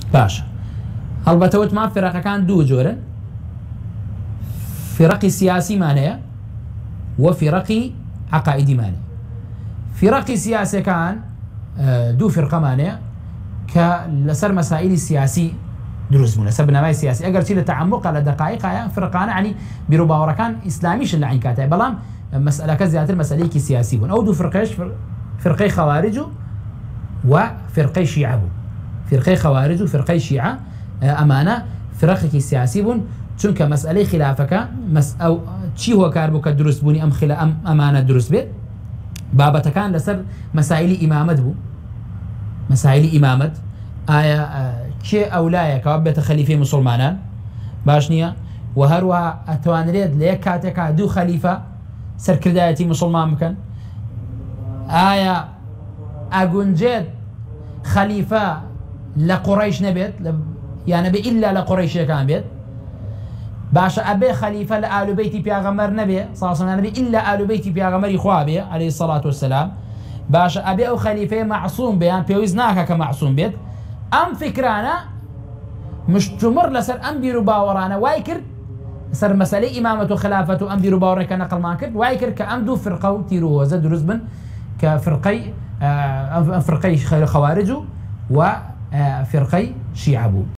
باش هەڵبەتەوە ما فرقەکان دوو جۆرن، فرقی سیاسی مانەیە و فرقی عقائدی مانەیە. فرقی سیاسەکان دوو فرقەمانەیە کە لەسەر مەسائلی سیاسی دروست بوون، لەسەر بنەمای سیاسی، ئەگەر چی لە تەعەمقە لە دەقایقایە فرقانە عنی بیرۆباوەڕەکان ئیسلامیشن لە عین کاتەیە، بەڵام مەسئلەکە زیاتر مەسئلەیەکی سیاسی بوون. ئەو دوو فرقەش فرقەی خەوارج و فرقەی شیعە بوو. فرقەی خەوارج و فرقەی شیعە ئەمانە فرقێکی سیاسی بوون، چونکە مەسئلەی خلافەکە ئەو چی هۆکار بوو کە دروست بوونی ئەم ئەمانە دروست بێت؟ بابەتەکان لەسەر مەسائلی ئیمامەت بوو. مەسائلی ئیمامەت ئایا کێ ئەولایە کەوا بێتە خەلیفەی موسڵمانان؟ باش نییە؟ و هەروەها ئەتوانرێت لە یەک کاتێکا دوو خەلیفە سەرکردایەتی موسڵمان بکەن؟ ئایا ئەگونجێت خەلیفە لە قوڕەیش نەبێت یانە بێ ئیلا لە قوڕەیشیەکان بێت؟ باشە ئەبێ خەلیفە لە ئالوبەیتی پیاغەمبەر نەبێ ساسەنانە بێ ئیلا ئالوبەیتی پیاغەمبەری خوا بێ عەلەیهی سەڵات وەسەلام. باشە ئەبێ ئەو خەلیفەیە مەعسووم بێیان پێویست ناکە کە مەعسووم بێت. ئەم فکرانە مشتومڕ لەسەر ئەم بیر و باوەڕانە وای کرد، سەر مەسەلەی ئیمامەت و خلافەت و ئەم بیر و باوەڕێکە نەقڵمان کرد، وای کرد کە ئەم دوو فرقە و تیر و هۆزە دروست بن کە فرقەی خەوارج و فرقەی شیعە بوو.